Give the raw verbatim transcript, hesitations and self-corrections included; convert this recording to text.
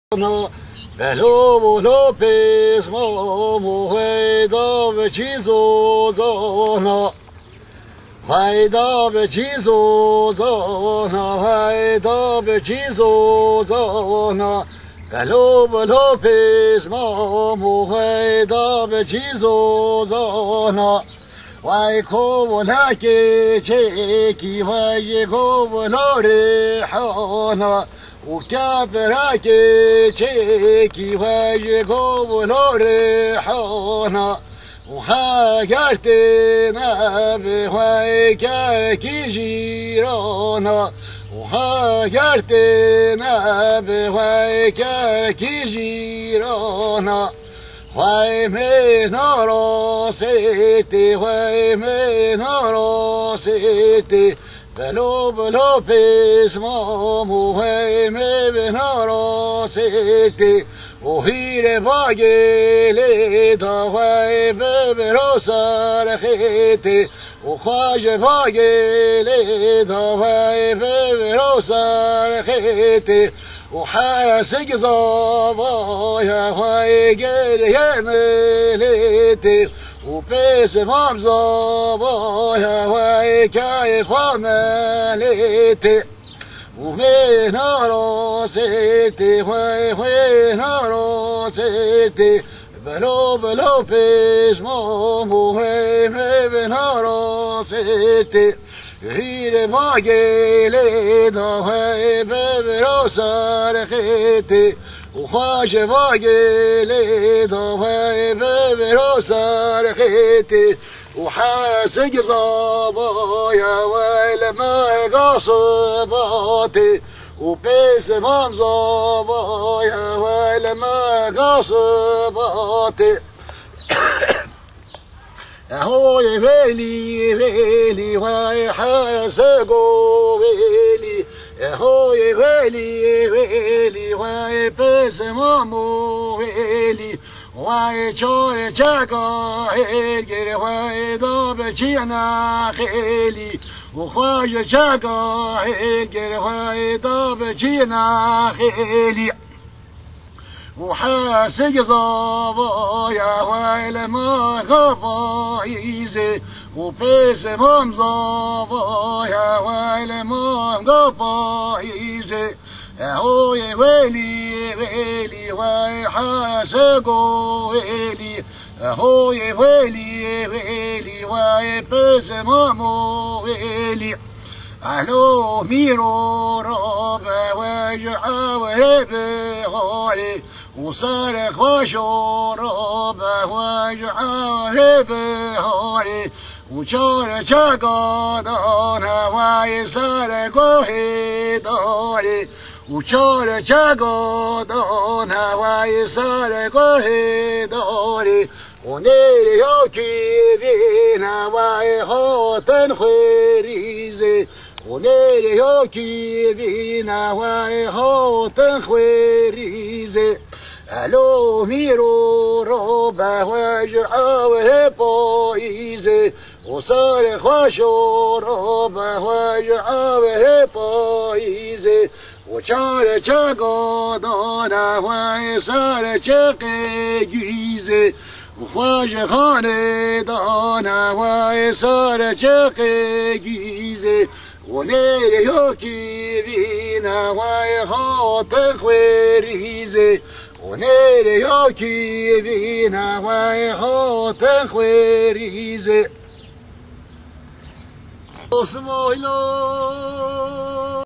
بلو بلو پیسما مویدا به چیزو زانا ویدا به چیزو زانا ویدا به چیزو زانا بلو بلو پیسما مویدا به چیزو زانا وای کو ولا کی چکی وای کو ولا ریحانا وكابراك تشيكي واجيكو بلور حونا وهاجرتنا بهايكاركي جيرانا وهاجرتنا بهايكاركي جيرانا واي من راسيتي واي من راسيتي بلو بلو پیسما موهمه به ناراسیتی و هیر باگلی داوی به برو سرخیتی و خواج باگلی داوی به برو سرخیتی و حسگ زابای وی گریه ملیتی و پیس مام زابای وی که فاملیتی و به ناراسیتی وی وی ناراسیتی بلو بلو پیس مام وی به ناراسیتی هیر باگلی داوی به برو سرخیتی و خواش باگلی داوی به برو سرخیتی و حسگ زابای ویل ما قاصباتی و پیس مام زابای ویل ما قاصباتی هوي ويلي ويلي واي حاسقو ويلي هوي ويلي ويلي واي بس مامو ويلي واي چور چاقا هيجر واي داب چينا خيلي وخواج چاقا هيجر واي داب چينا خيلي وحاسق زابايا ويل ما قبايزي وبيس مام زابايا ويل ما قبايزي هوي ويلي ويلي واي حاسقو ويلي هوي ويلي ويلي واي بيس مامو ويلي أهلو ميرو رابا وجعا وربي غالي وصار خواشو رابا وجعا وربي غالي وشار شاقا دانا واي صار قوهي داري وشار شاقا دانا واي صار قوهي داري ونيري يوكي بينا واي خوتن خيريزي ونيري يوكي بينا واي خوتن خيريزي ألو ميرو روبا وجعا وربايزي وصار خواشو روبا وجعا وربايزي وشار شاقا دانا واي صار شاقي جيزي وخواج خانه دانا واي صار شاقي جيزي ونيري يوكي بينا واي خاطر خويريزي ونيري يوكي بينا واي خاطر خويريزي اسمايلا